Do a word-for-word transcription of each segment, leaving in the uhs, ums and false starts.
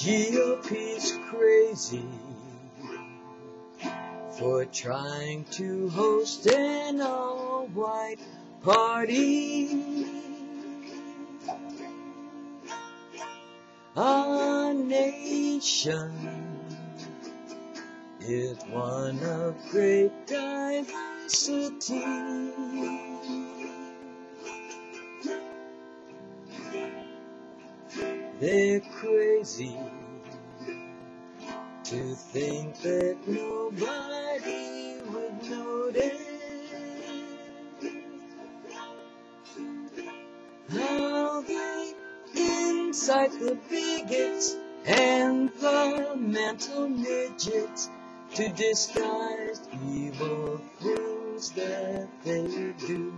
G O P is crazy for trying to host an all-white party. Our nation is one of great diversity. They're crazy to think that nobody would notice how they incite the bigots and the mental midgets to disguise evil things that they do.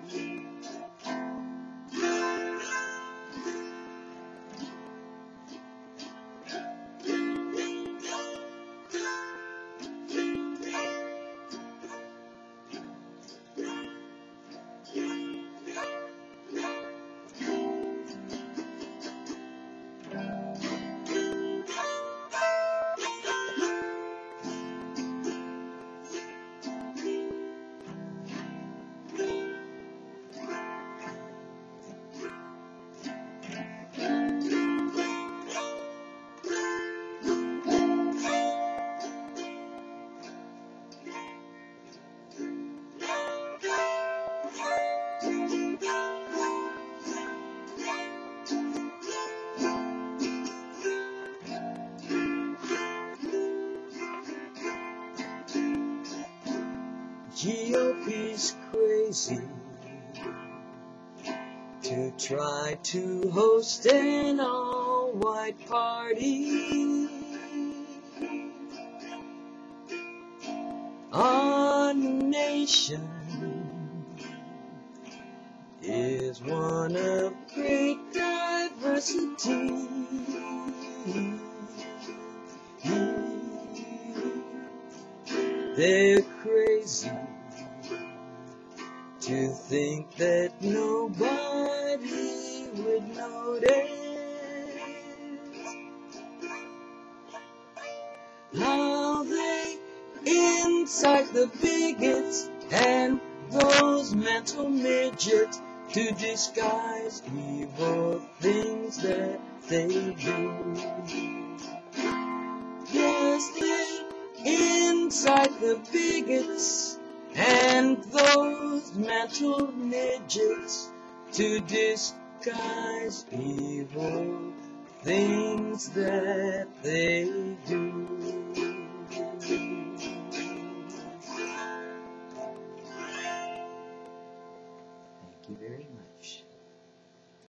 G O P's crazy to try to host an all-white party. Our nation is one of great diversity. They're crazy to think that nobody would notice how they incite the bigots and those mental midgets to disguise evil things that they do. Yes, they incite the bigots and those mental midgets to disguise evil things that they do. Thank you very much.